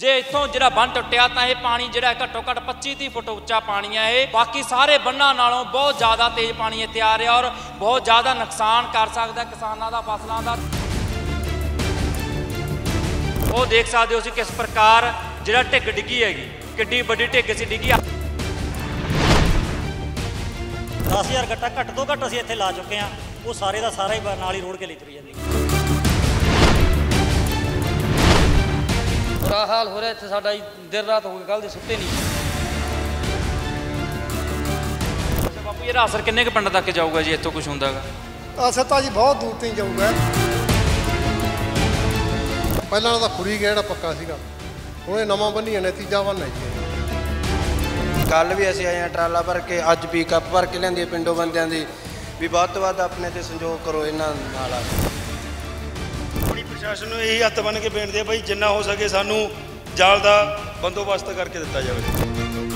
जे इत्थों जिहड़ा बंन टुटिया तां इह पानी जिहड़ा घट्टो घट्ट 25-30 फुट उच्चा पानी है। ये बाकी सारे बन्नां नालों बहुत ज़्यादा तेज़ पानी इत्थे आ रहा और बहुत ज़्यादा नुकसान कर सकदा किसानां दा फसलां दा। वो देख सकते हो तुसीं किस प्रकार जिहड़ा ढिग डिग्गी हैगी, किड्डी वड्डी ढिग सी डिग्गी। 10,000 गट्टा घੱਟ ਤੋਂ ਘੱਟ ਅਸੀਂ ਇੱਥੇ ਲਾ ਚੁੱਕੇ ਹਾਂ। ਉਹ ਸਾਰੇ ਦਾ ਸਾਰਾ ਹੀ ਨਾਲ ਹੀ ਰੋੜ ਕੇ ਲਈ ਤੁਰੀ ਜਾਂਦੀ। बुरा हाल हो रहा है इत्थे साडा देर रात हो गई, कल दे सुत्ते नहीं। अच्छा बापू ये असर किन्ने क पिंड तक जाऊगा जी इत्थों कुछ हुंदा गा? असर तो जी बहुत दूर तक जाऊगा। पहला तो खुरी गेड़ा पक्का सीगा, हुण ये नवां बन्नी है, तीजा बन है जी। कल भी असीं आए हैं ट्राला भर के, अज पिकअप भर के लिआंदी पिंडों बंदियां दी भी वध तो वध अपने ते संजोग करो इन्हां नाल। प्रशासन ਨੂੰ ਇਹੀ ਹੱਥ ਬੰਨ ਕੇ ਬੇਨਤੀ ਹੈ ਭਾਈ ਜਿੰਨਾ ਹੋ ਸਕੇ ਸਾਨੂੰ ਜਾਲ ਦਾ ਬੰਦੋਬਸਤ ਕਰਕੇ ਦਿੱਤਾ ਜਾਵੇ।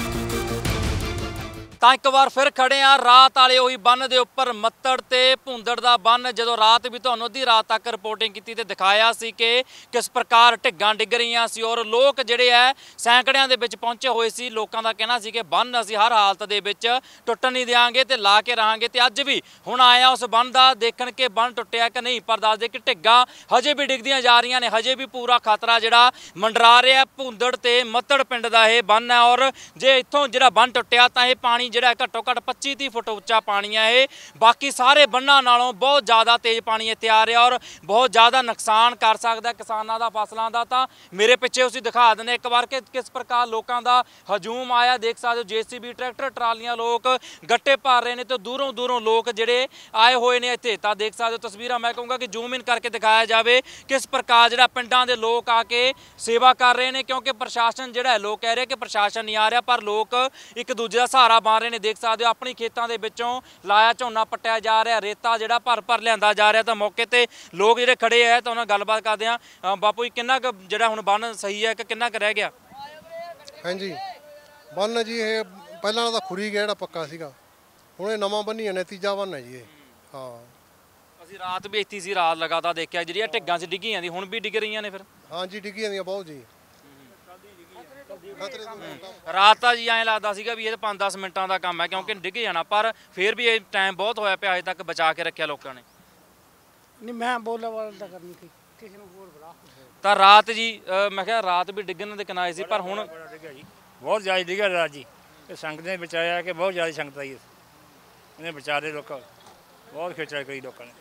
ਤਾਂ ਇੱਕ ਵਾਰ ਫਿਰ ਖੜੇ ਆ ਰਾਤ ਵਾਲੇ ਉਹੀ ਬੰਨ ਦੇ ਉੱਪਰ ਮੱਤੜ ਤੇ ਭੁੰਦੜ ਦਾ ਬੰਨ। ਜਦੋਂ ਰਾਤ ਵੀ ਤੁਹਾਨੂੰ ਅੱਧੀ ਰਾਤ ਤੱਕ ਰਿਪੋਰਟਿੰਗ ਕੀਤੀ ਤੇ ਦਿਖਾਇਆ ਸੀ ਕਿ ਕਿਸ ਪ੍ਰਕਾਰ ਢਿੱਗਾਂ ਡਿੱਗ ਰਹੀਆਂ ਸੀ ਔਰ ਲੋਕ ਜਿਹੜੇ ਹੈ ਸੈਂਕੜਿਆਂ ਦੇ ਵਿੱਚ ਪਹੁੰਚੇ ਹੋਏ ਸੀ। ਲੋਕਾਂ ਦਾ ਕਹਿਣਾ ਸੀ ਕਿ ਬੰਨ ਅਸੀਂ ਹਰ ਹਾਲਤ ਦੇ ਵਿੱਚ ਟੁੱਟਣ ਨਹੀਂ ਦਿਆਂਗੇ ਤੇ ਲਾ ਕੇ ਰਹਾਂਗੇ। ਤੇ ਅੱਜ ਵੀ ਹੁਣ ਆਇਆ ਉਸ ਬੰਨ ਦਾ ਦੇਖਣ ਕਿ ਬੰਨ ਟੁੱਟਿਆ ਕਿ ਨਹੀਂ, ਪਰ ਦੱਸਦੇ ਕਿ ਢਿੱਗਾਂ ਹਜੇ ਵੀ ਡਿੱਗਦੀਆਂ ਜਾ ਰਹੀਆਂ ਨੇ। ਹਜੇ ਵੀ ਪੂਰਾ ਖਤਰਾ ਜਿਹੜਾ ਮੰਡਰਾ ਰਿਹਾ। ਭੁੰਦੜ ਤੇ ਮੱਤੜ ਪਿੰਡ ਦਾ ਇਹ ਬੰਨ ਹੈ ਔਰ ਜੇ ਇੱਥੋਂ ਜਿਹੜਾ ਬੰਨ ਟੁੱਟਿਆ ਤਾਂ ਇਹ ਪਾਣੀ ਜਿਹੜਾ ਘੱਟੋ ਘੱਟ 25-30 ਫੁੱਟ ਉੱਚਾ ਪਾਣੀ ਹੈ। ਇਹ ਬਾਕੀ ਸਾਰੇ ਬੰਨਾਂ ਨਾਲੋਂ ਬਹੁਤ ਜ਼ਿਆਦਾ ਤੇਜ਼ ਪਾਣੀ ਇੱਥੇ ਆ ਰਿਹਾ ਔਰ ਬਹੁਤ ਜ਼ਿਆਦਾ ਨੁਕਸਾਨ ਕਰ ਸਕਦਾ ਕਿਸਾਨਾਂ ਦਾ ਫਸਲਾਂ ਦਾ। ਤਾਂ ਮੇਰੇ ਪਿੱਛੇ ਤੁਸੀਂ ਦਿਖਾ ਦਿੰਦੇ ਇੱਕ ਵਾਰ ਕਿ ਕਿਸ ਪ੍ਰਕਾਰ ਲੋਕਾਂ ਦਾ ਹਜੂਮ ਆਇਆ। ਦੇਖ ਸਕਦੇ ਹੋ JCB ਟਰੈਕਟਰ ਟਰਾਲੀਆਂ ਲੋਕ ਗੱਟੇ ਭਰ ਰਹੇ ਨੇ ਤੇ ਦੂਰੋਂ ਦੂਰੋਂ ਲੋਕ ਜਿਹੜੇ ਆਏ ਹੋਏ ਨੇ ਇੱਥੇ। ਤਾਂ ਦੇਖ ਸਕਦੇ ਹੋ ਤਸਵੀਰਾਂ, ਮੈਂ ਕਹੂੰਗਾ ਕਿ ਜ਼ੂਮ ਇਨ ਕਰਕੇ ਦਿਖਾਇਆ ਜਾਵੇ ਕਿਸ ਪ੍ਰਕਾਰ ਜਿਹੜਾ ਪਿੰਡਾਂ ਦੇ ਲੋਕ ਆ ਕੇ ਸੇਵਾ ਕਰ ਰਹੇ ਨੇ, ਕਿਉਂਕਿ ਪ੍ਰਸ਼ਾਸਨ ਜਿਹੜਾ ਹੈ ਲੋਕ ਕਹਿ ਰਹੇ ਕਿ ਪ੍ਰਸ਼ਾਸਨ ਨਹੀਂ ਆ ਰਿਹਾ ਪਰ ਲੋਕ ਇੱਕ ਦੂਜੇ ਦਾ ਸਹਾਰਾ ਬਣ ਰਹੇ ਨੇ। ਦੇਖ ਸਕਦੇ ਹੋ ਆਪਣੀ ਖੇਤਾਂ ਦੇ ਵਿੱਚੋਂ ਲਾਇਆ ਝੋਨਾ ਪੱਟਿਆ ਜਾ ਰਿਹਾ, ਰੇਤਾ ਜਿਹੜਾ ਭਰ ਲਿਆਂਦਾ ਜਾ ਰਿਹਾ। ਤਾਂ ਮੌਕੇ ਤੇ ਲੋਕ ਜਿਹੜੇ ਖੜੇ ਹੈ ਤਾਂ ਉਹਨਾਂ ਨਾਲ ਗੱਲਬਾਤ ਕਰਦੇ ਆ। ਬਾਪੂ ਜੀ ਕਿੰਨਾ ਕੁ ਜਿਹੜਾ ਹੁਣ ਬੰਨ ਸਹੀ ਹੈ ਕਿ ਕਿੰਨਾ ਕੁ ਰਹਿ ਗਿਆ? ਹਾਂਜੀ ਬੰਨ ਜੀ ਇਹ ਪਹਿਲਾਂ ਤਾਂ ਖੁਰੀ ਗੇੜਾ ਪੱਕਾ ਸੀਗਾ, ਹੁਣ ਇਹ ਨਵਾਂ ਬੰਨੀ ਹੈ, ਤੀਜਾ ਬੰਨ ਹੈ ਜੀ ਇਹ। ਹਾਂ ਅਸੀਂ ਰਾਤ ਵੀ ਇੱਥੇ ਸੀ, ਰਾਤ ਲਗਾਤਾਰ ਦੇਖਿਆ ਜਿਹੜੀਆਂ ਢਿੱਗਾਂ 'ਚ ਡਿੱਗੀਆਂ ਦੀ ਹੁਣ ਵੀ ਡਿੱਗ ਰਹੀਆਂ ਨੇ। ਫਿਰ ਹਾਂਜੀ ਡਿੱਗੀ ਜਾਂਦੀਆਂ ਬਹੁਤ ਜੀ। ਰਾਤ ਤਾਂ ਜੀ ਐਂ ਲੱਗਦਾ ਸੀਗਾ ਵੀ ਇਹ 5-10 ਮਿੰਟਾਂ ਦਾ ਕੰਮ ਹੈ ਕਿਉਂਕਿ ਡਿੱਗ ਜਾਣਾ, ਪਰ ਫਿਰ ਵੀ ਇਹ ਟਾਈਮ ਬਹੁਤ ਹੋਇਆ ਪਿਆ, ਅਜੇ ਤੱਕ ਬਚਾ ਕੇ ਰੱਖਿਆ ਲੋਕਾਂ ਨੇ। ਨਹੀਂ ਮੈਂ ਬੋਲਣ ਵਾਲਾ ਤਾਂ ਕਰਨੀ ਕਿਸੇ ਨੂੰ ਹੋਰ ਬੁਲਾ। ਤਾਂ ਰਾਤ ਜੀ ਮੈਂ ਕਿਹਾ ਰਾਤ ਵੀ ਡਿੱਗਣ ਦੇ ਕਿਨਾਰੇ ਸੀ ਪਰ ਹੁਣ ਬਹੁਤ ਜ਼ਿਆਦਾ ਡਿੱਗਿਆ ਰਾਤ ਜੀ। ਇਹ ਸੰਗਤ ਨੇ ਬਚਾਇਆ ਕਿ ਬਹੁਤ ਜ਼ਿਆਦਾ ਸੰਗਤ ਆਈ ਇਹਨੇ ਬਚਾ ਦੇ ਲੋਕਾਂ, ਬਹੁਤ ਖੇਚਲ ਕਰੀ ਲੋਕਾਂ ਨੇ,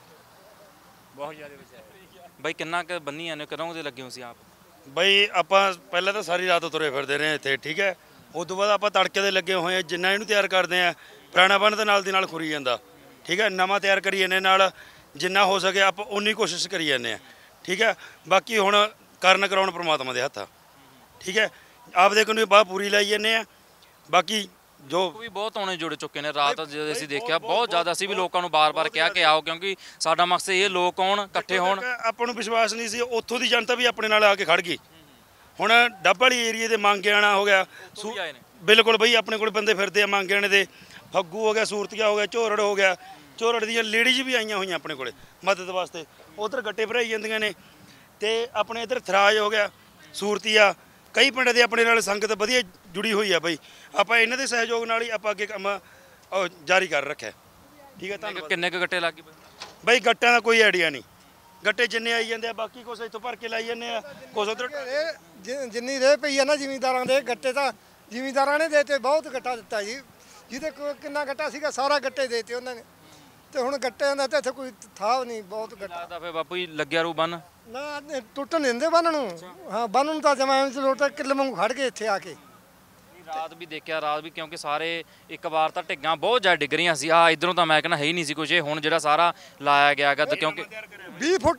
ਬਹੁਤ ਜ਼ਿਆਦਾ ਬਚਾਇਆ। ਬਾਈ ਕਿੰਨਾ ਕੁ ਬੰਨੀਆਂ ਨੇ, ਕਦੋਂ ਦੇ ਲੱਗੇ ਹੋ ਸੀ ਆਪ? ਬਈ ਆਪਾਂ ਪਹਿਲਾਂ ਤਾਂ ਸਾਰੀ ਰਾਤ ਤੁਰੇ ਫਿਰਦੇ ਰਹੇ ਇੱਥੇ, ਠੀਕ ਹੈ। ਉਸ ਤੋਂ ਬਾਅਦ ਆਪਾਂ ਤੜਕੇ ਦੇ ਲੱਗੇ ਹੋਏ ਆ, ਜਿੰਨਾ ਇਹਨੂੰ ਤਿਆਰ ਕਰਦੇ ਆ ਪੁਰਾਣਾ ਬੰਨ ਦੇ ਨਾਲ ਦੀ ਨਾਲ ਖੁਰੀ ਜਾਂਦਾ, ਠੀਕ ਹੈ। ਨਵਾਂ ਤਿਆਰ ਕਰੀ ਜਾਂਦੇ ਨਾਲ ਜਿੰਨਾ ਹੋ ਸਕੇ ਆਪਾਂ ਉਨੀ ਕੋਸ਼ਿਸ਼ ਕਰੀ ਜਾਂਦੇ ਆ, ਠੀਕ ਹੈ। ਬਾਕੀ ਹੁਣ ਕਰਨ ਕਰਾਉਣ ਪ੍ਰਮਾਤਮਾ ਦੇ ਹੱਥ ਆ, ਠੀਕ ਹੈ। ਆਪਦੇ ਕੋਲ ਵੀ ਬਾਹ ਪੂਰੀ ਲਾਈ ਜਾਂਦੇ ਆ। ਬਾਕੀ ਜੋ ਵੀ ਬਹੁਤ ਆਉਣੇ ਜੁੜ ਚੁੱਕੇ ਨੇ ਰਾਤ ਜਦੋਂ ਅਸੀਂ ਦੇਖਿਆ ਬਹੁਤ ਜ਼ਿਆਦਾ। ਅਸੀਂ ਵੀ ਲੋਕਾਂ ਨੂੰ ਬਾਰ-ਬਾਰ ਕਿਹਾ ਕਿ ਆਓ ਕਿਉਂਕਿ ਸਾਡਾ ਮਕਸਦ ਇਹ ਲੋਕ ਆਉਣ ਇਕੱਠੇ ਹੋਣ। ਆਪਾਂ ਨੂੰ ਵਿਸ਼ਵਾਸ ਨਹੀਂ ਸੀ, ਉੱਥੋਂ ਦੀ ਜਨਤਾ ਵੀ ਆਪਣੇ ਨਾਲ ਆ ਕੇ ਖੜ ਗਈ। ਹੁਣ ਡੱਬ ਵਾਲੀ ਏਰੀਏ ਦੇ ਮੰਗਿਆਣਾ ਹੋ ਗਿਆ, ਬਿਲਕੁਲ ਬਈ ਆਪਣੇ ਕੋਲ ਬੰਦੇ ਫਿਰਦੇ ਆ ਮੰਗਿਆਣੇ ਦੇ, ਫੱਗੂ ਹੋ ਗਿਆ, ਸੂਰਤੀਆ ਹੋ ਗਿਆ, ਝੋਰੜ ਹੋ ਗਿਆ। ਝੋਰੜ ਦੀਆਂ ਲੇਡੀਜ਼ ਵੀ ਆਈਆਂ ਹੋਈਆਂ ਆਪਣੇ ਕੋਲ ਮਦਦ ਵਾਸਤੇ, ਉਧਰ ਗੱਟੇ ਭਰਾਈ ਜਾਂਦੀਆਂ ਨੇ। ਤੇ ਆਪਣੇ ਇੱਧਰ ਥਰਾਜ ਹੋ ਗਿਆ, ਸੂਰਤੀਆ, ਕਈ ਪਿੰਡ ਦੇ ਆਪਣੇ ਨਾਲ ਸੰਗਤ ਵਧੀਆ ਜੁੜੀ ਹੋਈ ਆ ਬਈ। ਆਪਾਂ ਇਹਨਾਂ ਦੇ ਸਹਿਯੋਗ ਨਾਲ ਹੀ ਆਪਾਂ ਅੱਗੇ ਕੰਮ ਜਾਰੀ ਕਰ ਰੱਖਿਆ, ਠੀਕ ਹੈ। ਧੰਨਵਾਦ। ਕਿੰਨੇ ਕੁ ਗੱਟੇ ਲੱਗ ਗਏ ਬਈ? ਗੱਟਿਆਂ ਦਾ ਕੋਈ ਆਈਡੀਆ ਨਹੀਂ, ਗੱਟੇ ਜਿੰਨੇ ਆਈ ਜਾਂਦੇ ਆ, ਬਾਕੀ ਕੁਛ ਇੱਥੋਂ ਭਰ ਕੇ ਲਾਈ ਜਾਂਦੇ ਆ, ਕੁਛ ਉਧਰ। ਜਿੰਨੀ ਰਹਿ ਪਈ ਆ ਨਾ ਜ਼ਿਮੀਂਦਾਰਾਂ ਦੇ ਗੱਟੇ, ਤਾਂ ਜ਼ਿਮੀਂਦਾਰਾਂ ਨੇ ਦੇਤੇ, ਬਹੁਤ ਗੱਟਾ ਦਿੱਤਾ ਜੀ। ਜਿਹਦੇ ਕਿੰਨਾ ਗੱਟਾ ਸੀਗਾ ਸਾਰਾ ਗੱਟੇ ਦੇਤੇ ਉਹਨਾਂ ਨੇ। ਤੇ ਹੁਣ ਗੱਟਿਆਂ ਦਾ ਤਾਂ ਇੱਥੇ ਕੋਈ ਥਾਂ ਨਹੀਂ, ਬਹੁਤ ਗੱਟਾ ਲੱਗਦਾ। ਫਿਰ ਬਾਪੂ ਜੀ ਲੱਗਿਆ ਰੂ ਬੰਨ ਨਾ ਟੁੱਟਣ ਦਿੰਦੇ ਬੰਨ ਨੂੰ। ਹਾਂ ਬੰਨ ਨੂੰ ਤਾਂ ਜਮਾਂ ਚ ਲੋਟਾ ਕਿੱਲੇ ਵਾਂਗੂ ਖੜ ਗਏ ਇੱਥੇ ਆ ਕੇ। ਰਾਤ ਵੀ ਦੇਖਿਆ, ਰਾਤ ਵੀ ਕਿਉਂਕਿ ਸਾਰੇ ਇੱਕ ਵਾਰ ਤਾਂ ਢਿੱਗਾਂ ਬਹੁਤ ਜ਼ਿਆਦਾ ਡਿੱਗ ਰਹੀਆਂ ਸੀ। ਆ ਇਧਰੋਂ ਤਾਂ ਮੈਂ ਕਹਿੰਦਾ ਹੈ ਹੀ ਨਹੀਂ ਸੀ ਕੁਝ। ਹੁਣ ਜਿਹੜਾ ਸਾਰਾ ਲਾਇਆ ਗਿਆ ਗਾ ਤਾਂ ਕਿਉਂਕਿ 20 ਫੁੱਟ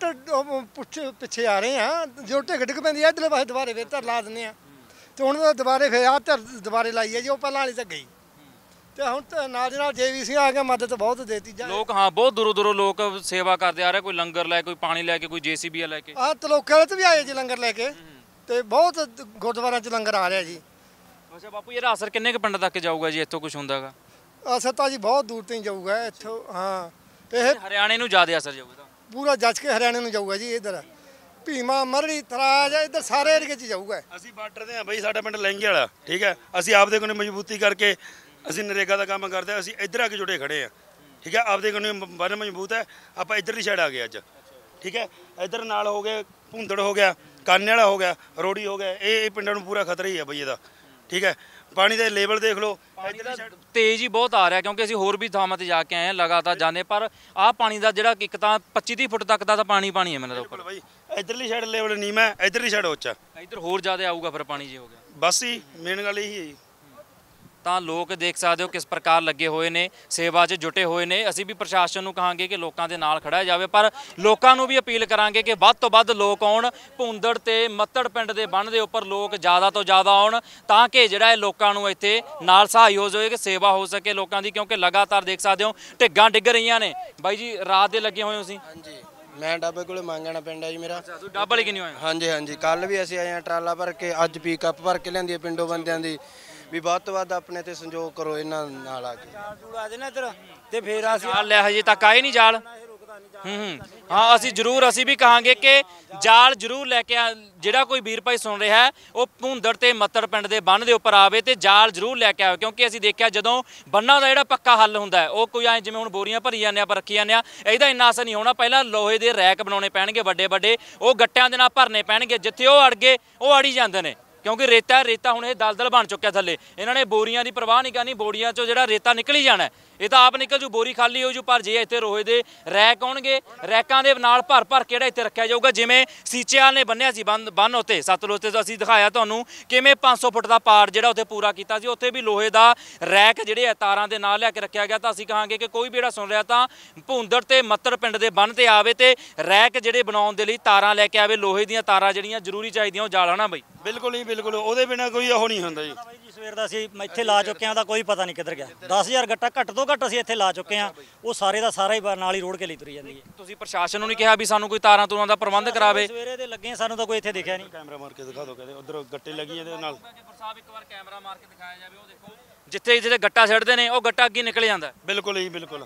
ਪਿੱਛੇ ਆ ਰਹੇ ਆ, ਜੋ ਢਿੱਗ ਡਿੱਗ ਪੈਂਦੀ ਆ ਇੱਧਰਲੇ ਪਾਸੇ ਦੁਬਾਰੇ ਫਿਰ ਧਰ ਲਾ ਦਿੰਦੇ ਆ। ਤੇ ਹੁਣ ਦੁਬਾਰੇ ਫਿਰ ਆ ਧਰ ਦੁਬਾਰੇ ਲਾਈ ਹੈ ਜੀ, ਉਹ ਪਹਿਲਾਂ ਵਾਲੀ ਤਾਂ ਗਈ। ਤੇ ਹੁਣ ਤਾਂ ਨਾਲ ਦੀ ਨਾਲ JVC ਆ ਕੇ ਮਦਦ ਬਹੁਤ ਦੇਤੀ ਲੋਕ। ਹਾਂ ਬਹੁਤ ਦੂਰੋਂ ਦੂਰੋਂ ਲੋਕ ਸੇਵਾ ਕਰਦੇ ਆ ਰਹੇ, ਕੋਈ ਲੰਗਰ ਲੈ, ਕੋਈ ਪਾਣੀ ਲੈ ਕੇ, ਕੋਈ JCB ਲੈ ਕੇ। ਆਹ ਤਲੋਕੇ ਵਾਲੇ ਤੋਂ ਵੀ ਆਏ ਜੀ ਲੰਗਰ ਲੈ ਕੇ, ਤੇ ਬਹੁਤ ਗੁਰਦੁਆਰਿਆਂ 'ਚ ਲੰਗਰ ਆ ਰਿਹਾ ਜੀ। ਅੱਛਾ ਬਾਪੂ ਇਹਦਾ ਅਸਰ ਕਿੰਨੇ ਕੁ ਪਿੰਡ ਤੱਕ ਜਾਊਗਾ ਜੀ ਇੱਥੋਂ ਕੁਝ ਹੁੰਦਾਗਾ? ਅਸਰ ਤਾਂ ਜੀ ਬਹੁਤ ਦੂਰ ਤੱਕ ਜਾਊਗਾ ਇੱਥੋਂ। ਹਾਂ ਇਹ ਹਰਿਆਣੇ ਨੂੰ ਜ਼ਿਆਦਾ ਅਸਰ ਜਾਊਗਾ, ਪੂਰਾ ਜੱਜ ਕੇ ਹਰਿਆਣੇ ਨੂੰ ਜਾਊਗਾ ਜੀ ਇੱਧਰ। ਭੀਮਾ ਮਰੜੀ ਤਰਾਜ ਇੱਧਰ ਸਾਰੇ ਏਰੀਏ 'ਚ ਜਾਊਗਾ। ਅਸੀਂ ਬਾਰਡਰ ਦੇ ਆ ਬਈ, ਸਾਡਾ ਪਿੰਡ ਲਹਿੰਗੇ ਵਾਲਾ, ਠੀਕ ਹੈ। ਅਸੀਂ ਆਪਦੇ ਕੋਲ ਮਜ਼ਬੂਤੀ ਕਰਕੇ ਅਸੀਂ ਨਰੇਗਾ ਦਾ ਕੰਮ ਕਰਦੇ ਹਾਂ। ਅਸੀਂ ਇੱਧਰ ਆ ਕੇ ਜੁੜੇ ਖੜੇ ਆ, ਠੀਕ ਹੈ। ਆਪਦੇ ਕੋਲ ਬੰਨ ਮਜ਼ਬੂਤ ਹੈ, ਆਪਾਂ ਇੱਧਰਲੀ ਸਾਈਡ ਆ ਗਏ ਅੱਜ, ਠੀਕ ਹੈ। ਇੱਧਰ ਨਾਲ ਹੋ ਗਏ ਭੁੰਦੜ ਹੋ ਗਿਆ, ਕਾਨੇ ਵਾਲਾ ਹੋ ਗਿਆ, ਰੋੜੀ ਹੋ ਗਿਆ। ਇਹ ਪਿੰਡਾਂ ਨੂੰ ਪੂਰਾ ਖਤਰਾ ਹੀ ਹੈ ਬਈ ਇਹਦਾ, ਠੀਕ ਹੈ। ਪਾਣੀ ਦਾ ਲੈਵਲ ਦੇਖ ਲਓ, ਤੇਜ਼ ਹੀ ਬਹੁਤ ਆ ਰਿਹਾ ਕਿਉਂਕਿ ਅਸੀਂ ਹੋਰ ਵੀ ਥਾਵਾਂ ਤੇ ਜਾ ਕੇ ਆਏ ਹਾਂ, ਲਗਾਤਾਰ ਜਾਂਦੇ, ਪਰ ਆਹ ਪਾਣੀ ਦਾ ਜਿਹੜਾ ਇੱਕ ਤਾਂ 25-30 ਫੁੱਟ ਤੱਕ ਦਾ ਤਾਂ ਪਾਣੀ ਹੈ ਮੈਨੂੰ ਉੱਪਰ ਬਈ। ਇੱਧਰਲੀ ਸਾਈਡ ਲੈਵਲ ਨੀਵਾਂ ਹੈ, ਇੱਧਰਲੀ ਸਾਈਡ ਉੱਚਾ। ਇੱਧਰ ਹੋਰ ਜ਼ਿਆਦਾ ਆਊਗਾ ਫਿਰ ਪਾਣੀ ਜੇ ਹੋ ਗਿਆ ਬਸ ਹੀ ਮੇਨ ਗੱਲ ਇਹੀ ਹੈ ਜੀ। ਤਾਂ ਲੋਕ ਦੇਖ ਸਕਦੇ ਹੋ ਕਿਸ ਪ੍ਰਕਾਰ ਲੱਗੇ ਹੋਏ ਨੇ, ਸੇਵਾ 'ਚ ਜੁਟੇ ਹੋਏ ਨੇ। ਅਸੀਂ ਵੀ ਪ੍ਰਸ਼ਾਸਨ ਨੂੰ ਕਹਾਂਗੇ ਕਿ ਲੋਕਾਂ ਦੇ ਨਾਲ ਖੜਾ ਜਾਵੇ, ਪਰ ਲੋਕਾਂ ਨੂੰ ਵੀ ਅਪੀਲ ਕਰਾਂਗੇ ਕਿ ਵੱਧ ਤੋਂ ਵੱਧ ਲੋਕ ਆਉਣ, ਭੁੰਦੜ ਤੇ ਮੱਤੜ ਪਿੰਡ ਦੇ ਬੰਨ੍ਹ ਦੇ ਉੱਪਰ ਲੋਕ ਜ਼ਿਆਦਾ ਤੋਂ ਜ਼ਿਆਦਾ ਆਉਣ, ਤਾਂ ਕਿ ਜਿਹੜਾ ਇਹ ਲੋਕਾਂ ਨੂੰ ਇੱਥੇ ਨਾਲ ਸਹਾਈ ਹੋ ਜਾਵੇ, ਕਿ ਸੇਵਾ ਹੋ ਸਕੇ ਲੋਕਾਂ ਦੀ। ਕਿਉਂਕਿ ਲਗਾਤਾਰ ਦੇਖ ਸਕਦੇ ਹੋ ਢਿੱਗਾਂ ਡਿੱਗ ਰਹੀਆਂ ਨੇ। ਬਾਈ ਜੀ ਰਾਤ ਦੇ ਲੱਗੇ ਹੋਏ ਹੋ ਤੁਸੀਂ? ਹਾਂਜੀ, ਮੈਂ ਡੱਬੇ ਕੋਲੇ ਮੰਗਣਾ ਪਿੰਡ ਹੈ ਜੀ ਮੇਰਾ। ਤੂੰ ਡੱਬ ਵਾਲੀ ਕਿੰਨੀ ਹੋਏ? ਹਾਂਜੀ, ਕੱਲ ਵੀ ਅਸੀਂ ਆਏ ਆ ਟਰਾਲਾ ਭਰ ਕੇ, ਅੱਜ ਪਿਕਅਪ ਭਰ ਕੇ ਲਿਆਂਦੀ ਪਿੰਡੋਂ ਬੰਦਿਆਂ ਦੀ। ਵੀ ਵੱਧ ਤੋਂ ਵੱਧ ਆਪਣੇ ਤੇ ਸੰਯੋਗ ਕਰੋ ਇਹਨਾਂ ਨਾਲ ਆ ਕੇ। ਆ ਜੇ ਨਾ ਇੱਧਰ ਤੇ ਫੇਰ ਅਸੀਂ ਜਾਲ ਲੈ, ਹਜੇ ਤੱਕ ਆਏ ਨਹੀਂ ਜਾਲ। ਹਾਂ, ਅਸੀਂ ਵੀ ਕਹਾਂਗੇ ਕਿ ਜਾਲ ਜ਼ਰੂਰ ਲੈ ਕੇ ਜਿਹੜਾ ਕੋਈ ਵੀਰ ਭਾਈ ਸੁਣ ਰਿਹਾ ਹੈ ਉਹ ਭੁੰਦੜ ਤੇ ਮੱਤੜ ਪਿੰਡ ਦੇ ਬੰਨ੍ਹ ਦੇ ਉੱਪਰ ਆਵੇ ਤੇ ਜਾਲ ਜ਼ਰੂਰ ਲੈ ਕੇ ਆਵੇ। ਕਿਉਂਕਿ ਅਸੀਂ ਦੇਖਿਆ ਜਦੋਂ ਬੰਨਾਂ ਦਾ ਜਿਹੜਾ ਪੱਕਾ ਹੱਲ ਹੁੰਦਾ ਹੈ, ਉਹ ਕੋਈ ਐ ਜਿਵੇਂ ਹੁਣ ਬੋਰੀਆਂ ਭਰੀ ਜਾਂਦੇ ਆਪਾਂ ਰੱਖੀ ਜਾਂਦੇ ਆ, ਇਹਦਾ ਇੰਨਾ ਅਸਰ ਨਹੀਂ ਹੋਣਾ। ਪਹਿਲਾਂ ਲੋਹੇ ਦੇ ਰੈਕ ਬਣਾਉਣੇ ਪੈਣਗੇ ਵੱਡੇ ਵੱਡੇ, ਉਹ ਗੱਟਿਆਂ ਦੇ ਨਾਲ ਭਰਨੇ ਪੈਣਗੇ। ਜਿੱਥੇ ਉਹ ਅੜ ਗਏ ਉਹ ਅੜੀ ਜਾਂਦੇ ਨੇ, ਕਿਉਂਕਿ ਰੇਤਾ ਹੁਣ ਇਹ ਦਲਦਲ ਬਣ ਚੁੱਕਿਆ ਥੱਲੇ। ਇਹਨਾਂ ਨੇ ਬੋਰੀਆਂ ਦੀ ਪਰਵਾਹ ਨਹੀਂ ਕਰਨੀ, ਬੋਰੀਆਂ 'ਚੋਂ ਜਿਹੜਾ ਰੇਤਾ ਨਿਕਲ ਹੀ ਜਾਣਾ। ਇਹ ਤਾਂ ਆਪ ਨਿਕਲ ਜੂ, ਬੋਰੀ ਖਾਲੀ ਹੋ ਜੂ। ਪਰ ਜੇ ਇੱਥੇ ਲੋਹੇ ਦੇ ਰੈਕ ਆਉਣਗੇ, ਰੈਕਾਂ ਦੇ ਨਾਲ ਭਰ ਕੇ ਜਿਹੜਾ ਇੱਥੇ ਰੱਖਿਆ ਜਾਊਗਾ, ਜਿਵੇਂ ਸੀਚੇਵਾਲ ਨੇ ਬੰਨਿਆ ਸੀ ਬੰਨ ਉੱਤੇ ਸਤਲੁਜ ਤੇ। ਅਸੀਂ ਦਿਖਾਇਆ ਤੁਹਾਨੂੰ ਕਿਵੇਂ 500 ਫੁੱਟ ਦਾ ਪਾੜ ਜਿਹੜਾ ਉੱਥੇ ਪੂਰਾ ਕੀਤਾ ਸੀ। ਉੱਥੇ ਵੀ ਲੋਹੇ ਦਾ ਰੈਕ ਜਿਹੜੇ ਆ ਤਾਰਾਂ ਦੇ ਨਾਲ ਲਿਆ ਕੇ ਰੱਖਿਆ ਗਿਆ। ਤਾਂ ਅਸੀਂ ਕਹਾਂਗੇ ਕਿ ਕੋਈ ਵੀ ਜਿਹੜਾ ਸੁਣ ਰਿਹਾ ਤਾਂ ਭੁੰਦੜ ਤੇ ਮੱਤੜ ਪਿੰਡ ਦੇ ਬੰਨ੍ਹ ਤੇ ਆਵੇ ਤੇ ਰੈਕ ਜਿਹੜੇ ਬਣਾਉਣ ਦੇ ਲਈ ਤਾਰਾਂ ਲੈ ਕੇ ਆਵੇ। ਲੋਹੇ ਦੀਆਂ ਤਾਰਾਂ ਜਿਹੜੀਆਂ ਜ਼ਰੂਰੀ ਚਾਹੀਦੀਆਂ ਉਹ ਜਾਲ ਹਨਾ ਬਈ। ਬਿਲਕੁਲ ਹੀ ਬਿਲਕੁਲ, ਉਹਦੇ ਬਿਨਾ ਕੋਈ ਉਹ ਨਹੀਂ ਹੁੰਦਾ ਜੀ। ਬਾਈ ਜੀ ਸਵੇਰ ਦਾ ਅਸੀਂ ਇੱਥੇ ਲਾ ਚੁੱਕੇ ਹਾਂ, ਤਾਂ ਕੋਈ ਪਤਾ ਨਹੀਂ ਕਿੱਧਰ ਗਿਆ। 10,000 ਗੱਟਾ ਘੱਟ ਤੋਂ ਘੱਟ ਅਸੀਂ ਇੱਥੇ ਲਾ ਚੁੱਕੇ ਹਾਂ, ਉਹ ਸਾਰੇ ਦਾ ਸਾਰਾ ਹੀ ਨਾਲ ਹੀ ਰੋੜ ਕੇ ਲਈ ਤੁਰੀ ਜਾਂਦੀ ਹੈ। ਤੁਸੀਂ ਪ੍ਰਸ਼ਾਸਨ ਨੂੰ ਨਹੀਂ ਕਿਹਾ ਵੀ ਸਾਨੂੰ ਕੋਈ ਤਾਰਾਂ ਤੂਰਾਂ ਦਾ ਪ੍ਰਬੰਧ ਕਰਾਵੇ? ਸਵੇਰੇ ਦੇ ਲੱਗੇ ਸਾਨੂੰ ਤਾਂ ਕੋਈ ਇੱਥੇ ਦਿਖਿਆ ਨਹੀਂ। ਕੈਮਰਾ ਮਾਰ ਕੇ ਦਿਖਾ ਦਿਓ, ਕਹਿੰਦੇ ਉਧਰ ਗੱਟੇ ਲੱਗੀ ਇਹਦੇ ਨਾਲ। ਸਾਹਿਬ ਇੱਕ ਵਾਰ ਕੈਮਰਾ ਮਾਰ ਕੇ ਦਿਖਾਇਆ ਜਾਵੇ, ਉਹ ਦੇਖੋ ਜਿੱਥੇ ਗੱਟਾ ਛੱਡਦੇ ਨੇ ਉਹ ਗੱਟਾ ਅੱਗੇ ਨਿਕਲ ਜਾਂਦਾ। ਬਿਲਕੁਲ ਜੀ ਬਿਲਕੁਲ।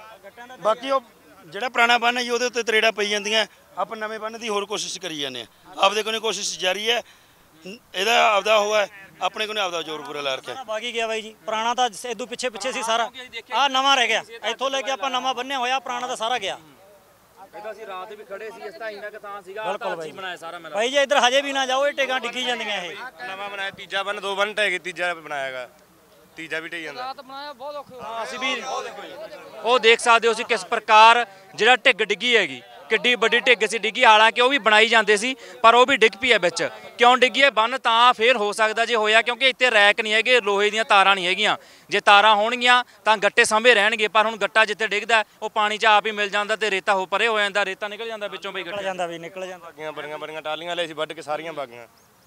ਬਾਕੀ ਉਹ ਜਿਹੜਾ ਪੁਰਾਣਾ ਬੰਨ ਹੈ ਜੀ ਉਹਦੇ ਉੱਤੇ ਤਰੇੜਾ ਪਈ ਜਾਂਦੀਆਂ, ਆਪਾਂ ਨਵੇਂ ਬੰਨ ਦੀ ਹੋਰ ਕੋਸ਼ਿਸ਼ ਕਰੀ ਜਾਂਦੇ ਆ। ਆਪਦੇ ਕੋਲ ਕੋਸ਼ਿਸ਼ ਜਾਰੀ ਹੈ, ਇਹਦਾ ਆਪਦਾ ਹੋਇਆ, ਆਪਣੇ ਕੋਲ ਆਪਦਾ ਜ਼ੋਰ ਪੂਰਾ ਲਾ ਰੱਖਿਆ। ਬਾਗੀ ਗਿਆ ਬਾਈ ਜੀ, ਪੁਰਾਣਾ ਤਾਂ ਇਦੋਂ ਪਿੱਛੇ ਸੀ ਸਾਰਾ, ਆਹ ਨਵਾਂ ਰਹਿ ਗਿਆ। ਇੱਥੋਂ ਲੈ ਕੇ ਆਪਾਂ ਨਵਾਂ ਬੰਨਿਆ ਹੋਇਆ, ਪੁਰਾਣਾ ਤਾਂ ਸਾਰਾ ਗਿਆ। ਇਹਦਾ ਅਸੀਂ ਰਾਤ ਵੀ ਖੜੇ ਸੀ, ਇਸ ਤਾਂ ਇੰਨਾ ਕਿ ਥਾਂ ਸੀਗਾ, ਬਿਲਕੁਲ ਅਸੀਂ ਬਣਾਇਆ ਸਾਰਾ ਮੇਲਾ। ਬਾਈ ਜੀ ਇੱਧਰ ਹਜੇ ਵੀ ਨਾ ਜਾਓ, ਇਹ ਟੇਕਾਂ ਡਿੱਗੀ ਜਾਂਦੀਆਂ। ਇਹ ਨਵਾਂ ਬਣਾਇਆ, ਤੀਜਾ ਬੰਨ, 2 ਬੰਨ ਢਹਿ ਗਏ, ਤੀਜਾ ਬਣਾਇਆਗਾ, ਤੀਜਾ ਵੀ ਢਹਿ ਜਾਂਦਾ। ਰਾਤ ਬਣਾਇਆ ਬਹੁਤ ਔਖੇ ਅਸੀਂ ਵੀ ਉਹ ਦੇਖ ਸਕਦੇ ਹੋ ਸੀ ਕਿਸ ਪ੍ਰਕਾਰ ਜਿਹੜਾ ਢਿੱਗ ਡਿੱਗੀ ਹੈਗੀ, ਕਿੱਡੀ ਵੱਡੀ ਢਿੱਗ ਸੀ ਡਿੱਗੀ। ਹਾਲਾਂਕਿ ਉਹ ਵੀ ਬਣਾਈ ਜਾਂਦੇ ਸੀ, ਪਰ ਉਹ ਵੀ ਡਿੱਗ ਪਈ ਹੈ ਵਿੱਚ। ਕਿਉਂ ਡਿੱਗੀ ਹੈ? ਬੰਨ ਤਾਂ ਫੇਰ ਹੋ ਸਕਦਾ ਜੇ ਹੋਇਆ, ਕਿਉਂਕਿ ਇੱਥੇ ਰੈਕ ਨਹੀਂ ਹੈਗੇ, ਲੋਹੇ ਦੀਆਂ ਤਾਰਾਂ ਨਹੀਂ ਹੈਗੀਆਂ। ਜੇ ਤਾਰਾਂ ਹੋਣਗੀਆਂ ਤਾਂ ਗੱਟੇ ਸਾਂਭੇ ਰਹਿਣਗੇ, ਪਰ ਹੁਣ ਗੱਟਾ ਜਿੱਥੇ ਡਿੱਗਦਾ ਉਹ ਪਾਣੀ 'ਚ ਆਪ ਹੀ ਮਿਲ ਜਾਂਦਾ ਤੇ ਰੇਤਾ ਹੋ ਪਰੇ ਹੋ ਜਾਂਦਾ, ਰੇਤਾ ਨਿਕਲ ਜਾਂਦਾ ਵਿੱਚੋਂ ਬਈ ਨਿਕਲ ਜਾਂਦਾ ਵੀ ਨਿਕਲ ਜਾਂਦਾ। ਬਾਗੀਆਂ ਬੜੀਆਂ ਟਾਲੀਆਂ ਲੈ ਸੀ ਵੱਢ ਕੇ ਸਾਰੀਆਂ ਬਾਗੀਆਂ।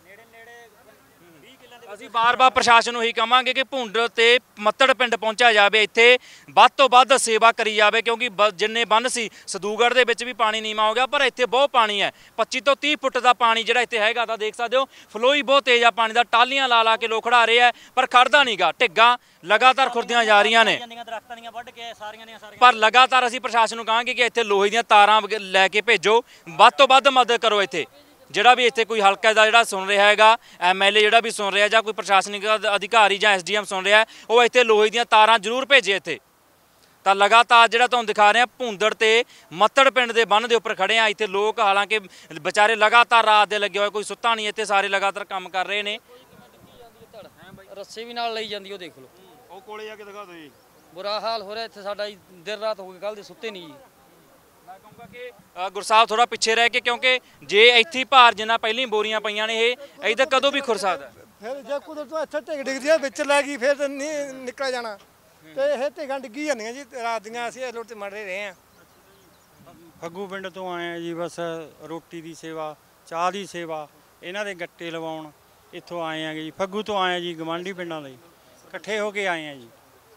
ਅਸੀਂ ਬਾਰ-ਬਾਰ ਪ੍ਰਸ਼ਾਸਨ ਨੂੰ ਇਹੀ ਕਹਾਂਗੇ ਕਿ ਭੁੰਦੜ ਤੇ ਮੱਤੜ ਪਿੰਡ ਪਹੁੰਚਿਆ ਜਾਵੇ, ਇੱਥੇ ਵੱਧ ਤੋਂ ਵੱਧ ਸੇਵਾ ਕਰੀ ਜਾਵੇ। ਕਿਉਂਕਿ ਜਿੰਨੇ ਬੰਨ ਸੀ, ਸਦੂਗੜ੍ਹ ਦੇ ਵਿੱਚ ਵੀ ਪਾਣੀ ਨੀਵਾਂ ਹੋ ਗਿਆ, ਪਰ ਇੱਥੇ ਬਹੁਤ ਪਾਣੀ ਹੈ। 25 ਤੋਂ 30 ਫੁੱਟ ਦਾ ਪਾਣੀ ਜਿਹੜਾ ਇੱਥੇ ਹੈਗਾ, ਤਾਂ ਦੇਖ ਸਕਦੇ ਹੋ ਫਲੋ ਹੀ ਬਹੁਤ ਤੇਜ਼ ਆ ਪਾਣੀ ਦਾ। ਟਾਲੀਆਂ ਲਾ ਕੇ ਲੋਕ ਖੜਾ ਰਹੇ ਆ, ਪਰ ਖੜਦਾ ਨਹੀਂਗਾ। ਢਿੱਗਾਂ ਲਗਾਤਾਰ ਖੁਰਦੀਆਂ ਜਾ ਰਹੀਆਂ ਨੇ, ਦਰਖਤਾਂ ਦੀਆਂ ਵੱਢ ਕੇ ਸਾਰੀਆਂ ਪਰ ਲਗਾਤਾਰ ਅਸੀਂ ਪ੍ਰਸ਼ਾਸਨ ਨੂੰ ਕਹਾਂਗੇ ਕਿ ਇੱਥੇ ਲੋਹੇ ਦੀਆਂ ਤਾਰਾਂ ਲੈ ਕੇ ਭੇਜੋ, ਵੱਧ ਤੋਂ ਵੱਧ ਮਦਦ ਕਰੋ। ਇੱਥੇ ਜਿਹੜਾ ਵੀ ਇੱਥੇ ਕੋਈ ਹਲਕਾ ਦਾ ਜਿਹੜਾ ਸੁਣ ਰਿਹਾ ਹੈਗਾ, MLA ਜਿਹੜਾ ਵੀ ਸੁਣ ਰਿਹਾ, ਜਾਂ ਕੋਈ ਪ੍ਰਸ਼ਾਸਨਿਕ ਅਧਿਕਾਰੀ ਜਾਂ SDM ਸੁਣ ਰਿਹਾ, ਉਹ ਇੱਥੇ ਲੋਹੇ ਦੀਆਂ ਤਾਰਾਂ ਜ਼ਰੂਰ ਭੇਜੇ ਇੱਥੇ। ਤਾਂ ਲਗਾਤਾਰ ਜਿਹੜਾ ਤੁਹਾਨੂੰ ਦਿਖਾ ਰਹੇ ਹਾਂ ਭੁੰਦੜ ਤੇ ਮੱਤੜ ਪਿੰਡ ਦੇ ਬੰਨ੍ਹ ਦੇ ਉੱਪਰ ਖੜੇ ਆ। ਇੱਥੇ ਲੋਕ ਹਾਲਾਂਕਿ ਵਿਚਾਰੇ ਲਗਾਤਾਰ ਰਾਤ ਦੇ ਲੱਗੇ ਹੋਏ, ਕੋਈ ਸੁੱਤਾ ਨਹੀਂ, ਇੱਥੇ ਸਾਰੇ ਲਗਾਤਾਰ ਕੰਮ ਕਰ ਰਹੇ ਨੇ। ਰੱਸੇ ਵੀ ਨਾਲ ਲਈ ਜਾਂਦੀ, ਉਹ ਦੇਖ ਲਓ। ਉਹ ਕੋਲੇ ਜਾ ਕੇ ਦਿਖਾ ਦਿਓ ਜੀ। ਬੁਰਾ ਹਾਲ ਹੋ ਰਿਹਾ ਇੱਥੇ ਸਾਡਾ ਜੀ, ਦਿਨ ਰਾਤ ਹੋ ਗਈ, ਕੱਲ ਦੇ ਸੁੱਤੇ ਨਹੀਂ ਜੀ। ਮੈਂ ਕਹੂੰਗਾ ਕਿ ਗੁਰਸਾਹਿਬ ਥੋੜਾ ਪਿੱਛੇ ਰਹਿ ਕੇ, ਕਿਉਂਕਿ ਜੇ ਇੱਥੇ ਭਾਰ ਜਿੰਨਾ ਪਹਿਲਾਂ ਬੋਰੀਆਂ ਪਈਆਂ ਨੇ, ਇਹ ਇੱਧਰ ਕਦੋਂ ਵੀ ਖੁਰ ਸਕਦਾ। ਫਿਰ ਜੇ ਕੁਦਰਤ ਤੋਂ ਇੱਥੇ ਢਿੱਗ ਡਿੱਗਦੀ ਆ ਵਿੱਚ ਲੈ ਗਈ, ਫਿਰ ਤਾਂ ਨਹੀਂ ਨਿਕਲ ਜਾਣਾ। ਤੇ ਇਹ ਢਿੱਗਾਂ ਡਿੱਗੀ ਜਾਂਦੀਆਂ ਜੀ ਰਾਤ ਦੀਆਂ। ਅਸੀਂ ਇਹ ਰੋਡ ਤੇ ਮੜ ਰਹੇ ਹਾਂ। ਫੱਗੂ ਪਿੰਡ ਤੋਂ ਆਏ ਆ ਜੀ, ਬਸ ਰੋਟੀ ਦੀ ਸੇਵਾ, ਚਾਹ ਦੀ ਸੇਵਾ, ਇਹਨਾਂ ਦੇ ਗੱਟੇ ਲਵਾਉਣ ਇੱਥੋਂ ਆਏ ਆ ਜੀ। ਫੱਗੂ ਤੋਂ ਆਏ ਆ ਜੀ, ਗਵਾਂਢੀ ਪਿੰਡਾਂ ਦੇ ਇਕੱਠੇ ਹੋ ਕੇ ਆਏ ਆ ਜੀ।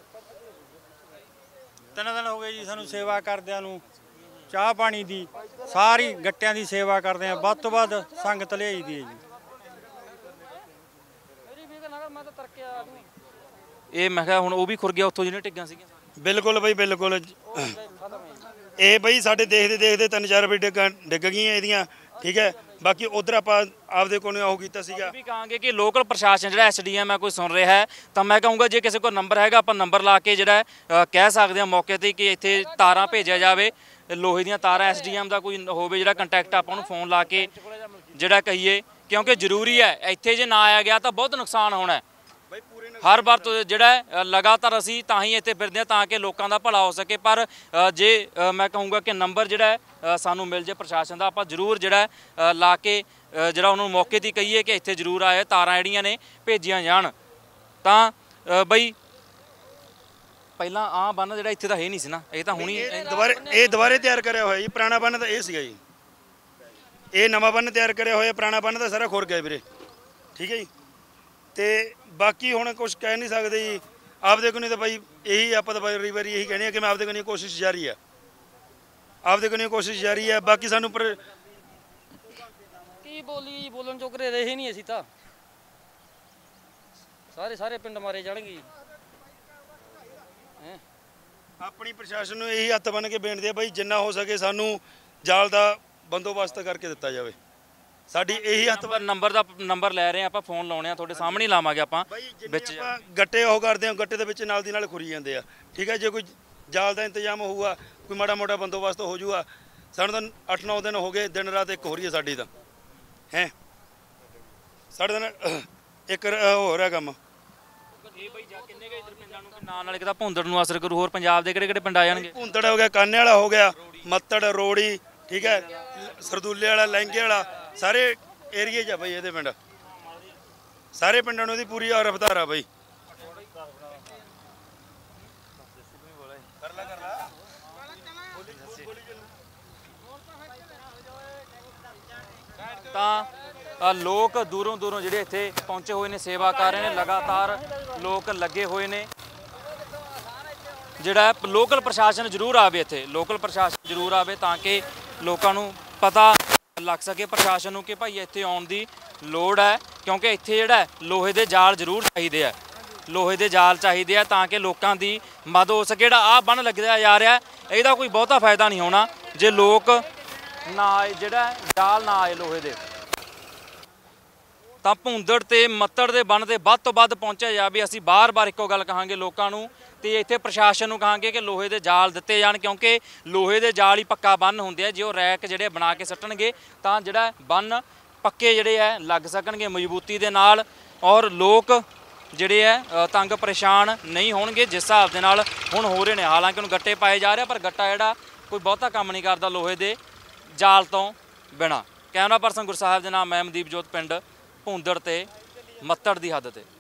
3 ਦਿਨ ਹੋ ਗਏ ਜੀ ਸਾਨੂੰ ਸੇਵਾ ਕਰਦਿਆਂ ਨੂੰ, ਚਾਹ ਪਾਣੀ ਦੀ ਸਾਰੀ ਗੱਟਿਆਂ ਦੀ ਸੇਵਾ ਕਰਦੇ ਆ। ਵੱਧ ਤੋਂ ਵੱਧ ਸੰਗਤ ਲਿਆਈ ਦੀ ਹੈ ਜੀ। ਇਹ ਮੈਂ ਕਿਹਾ ਹੁਣ ਉਹ ਵੀ ਖੁਰ ਗਿਆ ਉੱਥੋਂ ਜਿਹਨੇ ਢਿੱਗਾਂ ਸੀਗੀਆਂ। ਬਿਲਕੁਲ ਬਈ ਬਿਲਕੁਲ। ਇਹ ਬਈ ਸਾਡੇ ਦੇਖਦੇ 3-4 ਰੁਪਏ ਡਿੱਗ ਗਈਆਂ ਇਹਦੀਆਂ, ਠੀਕ ਹੈ। ਬਾਕੀ ਉਧਰ ਆਪਾਂ ਆਪਦੇ ਕੋਲ ਉਹ ਕੀਤਾ ਸੀਗਾ। ਵੀ ਕਹਾਂਗੇ ਕਿ ਲੋਕਲ ਪ੍ਰਸ਼ਾਸਨ ਜਿਹੜਾ ਐਸਡੀਐਮ ਹੈ ਕੋਈ ਸੁਣ ਰਿਹਾ ਹੈ ਤਾਂ ਮੈਂ ਕਹੂੰਗਾ ਜੇ ਕਿਸੇ ਕੋਲ ਨੰਬਰ ਹੈਗਾ ਆਪਾਂ ਨੰਬਰ ਲਾ ਕੇ ਜਿਹੜਾ ਕਹਿ ਸਕਦੇ ਹਾਂ ਮੌਕੇ ਤੇ ਕਿ ਇੱਥੇ ਤਾਰਾਂ ਭੇਜਿਆ ਜਾਵੇ, ਲੋਹੇ ਦੀਆਂ ਤਾਰਾਂ, ਐਸਡੀਐਮ ਦਾ ਕੋਈ ਹੋਵੇ ਜਿਹੜਾ ਕੰਟੈਕਟ, ਆਪਾਂ ਉਹਨੂੰ ਫੋਨ ਲਾ ਕੇ ਜਿਹੜਾ ਕਹੀਏ, ਕਿਉਂਕਿ ਜ਼ਰੂਰੀ ਹੈ। ਇੱਥੇ ਜੇ ਨਾ ਆਇਆ ਗਿਆ ਤਾਂ ਬਹੁਤ ਨੁਕਸਾਨ ਹੋਣਾ ਹੈ। ਹਰ ਵਾਰ ਤੋਂ ਜਿਹੜਾ ਲਗਾਤਾਰ ਅਸੀਂ ਤਾਂ ਹੀ ਇੱਥੇ ਫਿਰਦੇ ਹਾਂ ਤਾਂ ਕਿ ਲੋਕਾਂ ਦਾ ਭਲਾ ਹੋ ਸਕੇ। ਪਰ ਜੇ ਮੈਂ ਕਹੂੰਗਾ ਕਿ ਨੰਬਰ ਜਿਹੜਾ ਸਾਨੂੰ ਮਿਲ ਜੇ ਪ੍ਰਸ਼ਾਸਨ ਦਾ, ਆਪਾਂ ਜ਼ਰੂਰ ਜਿਹੜਾ ਲਾ ਕੇ ਜਿਹੜਾ ਉਹਨੂੰ ਮੌਕੇ 'ਤੇ ਕਹੀਏ ਕਿ ਇੱਥੇ ਜ਼ਰੂਰ ਆਏ, ਤਾਰਾਂ ਜਿਹੜੀਆਂ ਨੇ ਭੇਜੀਆਂ ਜਾਣ। ਤਾਂ ਬਈ ਪਹਿਲਾਂ ਆਹ ਬੰਨ ਜਿਹੜਾ ਇੱਥੇ ਤਾਂ ਹੈ ਨਹੀਂ ਸੀ ਨਾ, ਇਹ ਤਾਂ ਹੁਣੀ ਦੁਬਾਰੇ ਤਿਆਰ ਕਰਿਆ ਹੋਇਆ ਜੀ। ਪੁਰਾਣਾ ਬੰਨ ਤਾਂ ਇਹ ਸੀਗਾ ਜੀ, ਇਹ ਨਵਾਂ ਬੰਨ ਤਿਆਰ ਕਰਿਆ ਹੋਇਆ। ਪੁਰਾਣਾ ਬੰਨ ਤਾਂ ਸਾਰਾ ਖੁਰ ਗਿਆ ਵੀਰੇ, ਠੀਕ ਹੈ ਜੀ। ਤੇ ਬਾਕੀ ਹੁਣ ਕੁਝ ਕਹਿ ਨਹੀਂ ਸਕਦੇ ਜੀ, ਆਪਦੇ ਕੋਲ ਨਹੀਂ ਤਾਂ ਬਾਈ ਇਹੀ ਆਪਾਂ ਤਾਂ ਵਾਰੀ ਵਾਰੀ ਇਹੀ ਕਹਿੰਦੇ ਆ ਕਿ ਮੈਂ ਆਪਦੇ ਕੋਲ ਕੋਸ਼ਿਸ਼ ਜਾਰੀ ਆ, ਆਪਦੇ ਕੋਲ ਕੋਸ਼ਿਸ਼ ਜਾਰੀ ਆ। ਬਾਕੀ ਸਾਨੂੰ ਪਰ ਕੀ ਬੋਲਣ ਚੋਕਰੇ ਰਹੇ ਨਹੀਂ ਅਸੀਂ ਤਾਂ, ਸਾਰੇ ਪਿੰਡ ਮਾਰੇ ਜਾਣਗੇ। ਆਪਣੀ ਪ੍ਰਸ਼ਾਸਨ ਨੂੰ ਇਹੀ ਹੱਥ ਬੰਨ੍ਹ ਕੇ ਬੇਨਤੀ ਹੈ ਬਾਈ ਜਿੰਨਾ ਹੋ ਸਕੇ ਸਾਨੂੰ ਜਾਲ ਦਾ ਬੰਦੋਬਸਤ ਕਰਕੇ ਦਿੱਤਾ ਜਾਵੇ। ਸਾਡੀ ਇਹੀ ਹੱਥ ਨੰਬਰ ਲੈ ਰਹੇ ਆ ਆਪਾਂ, ਫੋਨ ਲਾਉਣੇ ਆ, ਤੁਹਾਡੇ ਸਾਹਮਣੇ ਹੀ ਲਾਵਾਂਗੇ ਆਪਾਂ ਵਿੱਚ। ਆਪਾਂ ਗੱਟੇ ਉਹ ਕਰਦੇ ਹਾਂ, ਗੱਟੇ ਦੇ ਵਿੱਚ ਨਾਲ ਦੀ ਨਾਲ ਖੁਰੀ ਜਾਂਦੇ ਆ, ਠੀਕ ਹੈ। ਜੇ ਕੋਈ ਜਾਲ ਦਾ ਇੰਤਜ਼ਾਮ ਹੋਊਗਾ, ਕੋਈ ਮਾੜਾ ਮੋਟਾ ਬੰਦੋਬਸਤ ਹੋ ਜਾਊਗਾ। ਸਾਨੂੰ ਤਾਂ 8-9 ਦਿਨ ਹੋ ਗਏ, ਦਿਨ ਰਾਤ ਇੱਕ ਹੋ ਰਹੀ ਹੈ ਸਾਡੀ ਤਾਂ ਹੈ। ਸਾਡੇ ਦਿਨ ਇੱਕ ਹੋ ਰਿਹਾ ਕੰਮ। ਇਹ ਬਈ ਜਾ ਕਿੰਨੇ ਗਏ ਇਧਰ ਪਿੰਡਾਂ ਨੂੰ ਨਾਲ ਇੱਕ ਤਾਂ ਭੁੰਦੜ ਨੂੰ ਅਸਰ ਕਰੂ, ਹੋਰ ਪੰਜਾਬ ਦੇ ਕਿਹੜੇ ਪਿੰਡ ਆ ਜਾਣਗੇ? ਭੁੰਦੜ ਹੋ ਗਿਆ, ਕਾਨੇ ਵਾਲਾ ਹੋ ਗਿਆ, ਮੱਤੜ, ਰੋੜੀ, ਠੀਕ ਹੈ, ਸਰਦੂਲੇ ਵਾਲਾ, ਲਹਿੰਗੇ ਵਾਲਾ, ਸਾਰੇ ਏਰੀਏ 'ਚ ਆ ਬਈ ਇਹਦੇ ਪਿੰਡ। ਸਾਰੇ ਪਿੰਡਾਂ ਨੂੰ ਇਹਦੀ ਪੂਰੀ ਰਫਤਾਰ ਆ ਬਈ। ਤਾਂ ਲੋਕ ਦੂਰੋਂ ਜਿਹੜੇ ਇੱਥੇ ਪਹੁੰਚੇ ਹੋਏ ਨੇ, ਸੇਵਾ ਕਰ ਰਹੇ ਨੇ, ਲਗਾਤਾਰ ਲੋਕ ਲੱਗੇ ਹੋਏ ਨੇ। ਜਿਹੜਾ ਲੋਕਲ ਪ੍ਰਸ਼ਾਸਨ ਜ਼ਰੂਰ ਆਵੇ ਇੱਥੇ, ਲੋਕਲ ਪ੍ਰਸ਼ਾਸਨ ਜ਼ਰੂਰ ਆਵੇ ਤਾਂ ਕਿ ਲੋਕਾਂ ਨੂੰ ਪਤਾ ਲੱਗ ਸਕੇ ਪ੍ਰਸ਼ਾਸਨ ਨੂੰ ਕਿ ਭਾਈ ਇੱਥੇ ਆਉਣ ਦੀ ਲੋੜ ਹੈ। ਕਿਉਂਕਿ ਇੱਥੇ ਜਿਹੜਾ ਲੋਹੇ ਦੇ ਜਾਲ ਜ਼ਰੂਰ ਚਾਹੀਦੇ ਆ, ਲੋਹੇ ਦੇ ਜਾਲ ਚਾਹੀਦੇ ਆ ਤਾਂ ਕਿ ਲੋਕਾਂ ਦੀ ਮਦਦ ਹੋ ਸਕੇ। ਜਿਹੜਾ ਆਹ ਬੰਨ ਲੱਗਦਾ ਜਾ ਰਿਹਾ ਇਹਦਾ ਕੋਈ ਬਹੁਤਾ ਫਾਇਦਾ ਨਹੀਂ ਹੋਣਾ ਜੇ ਲੋਕ ਨਾ ਆਏ, ਜਿਹੜਾ ਜਾਲ ਨਾ ਆਏ ਲੋਹੇ ਦੇ। ਤਾਂ ਭੁੰਦੜ ਤੇ ਮੱਤੜ ਦੇ ਬੰਨ ਤੇ ਵੱਧ ਤੋਂ ਵੱਧ ਪਹੁੰਚਿਆ ਜਾਵੇ। ਅਸੀਂ ਬਾਰ-ਬਾਰ ਇੱਕੋ ਗੱਲ ਕਹਾਂਗੇ ਲੋਕਾਂ ਨੂੰ ਤੇ ਇੱਥੇ ਪ੍ਰਸ਼ਾਸਨ ਨੂੰ ਕਹਾਂਗੇ ਕਿ ਲੋਹੇ ਦੇ ਜਾਲ ਦਿੱਤੇ ਜਾਣ, ਕਿਉਂਕਿ ਲੋਹੇ ਦੇ ਜਾਲ ਹੀ ਪੱਕਾ ਬੰਨ ਹੁੰਦੇ ਆ। ਜੇ ਉਹ ਰੈਕ ਜਿਹੜੇ ਬਣਾ ਕੇ ਸੱਟਣਗੇ ਤਾਂ ਜਿਹੜਾ ਬੰਨ ਪੱਕੇ ਜਿਹੜੇ ਆ ਲੱਗ ਸਕਣਗੇ ਮਜ਼ਬੂਤੀ ਦੇ ਨਾਲ, ਔਰ ਲੋਕ ਜਿਹੜੇ ਆ ਤੰਗ ਪਰੇਸ਼ਾਨ ਨਹੀਂ ਹੋਣਗੇ ਜਿਸ ਹਿਸਾਬ ਦੇ ਨਾਲ ਹੁਣ ਹੋ ਰਹੇ ਨੇ। ਹਾਲਾਂਕਿ ਹੁਣ ਗੱਟੇ ਪਾਏ ਜਾ ਰਹੇ ਪਰ ਗੱਟਾ ਜਿਹੜਾ ਕੋਈ ਬਹੁਤਾ ਕੰਮ ਨਹੀਂ ਕਰਦਾ ਲੋਹੇ ਦੇ ਜਾਲ ਤੋਂ ਬਿਨਾਂ। ਕੈਮਰਾ ਪਰਸਨ ਗੁਰਸਾਹਿਬ ਦੇ ਨਾਮ ਮੈਂ ਮਨਦੀਪ ਜੋਤ, ਪਿੰਡ ਭੁੰਦੜ ਤੇ ਮੱਤੜ ਦੀ ਹੱਦ ਤੇ।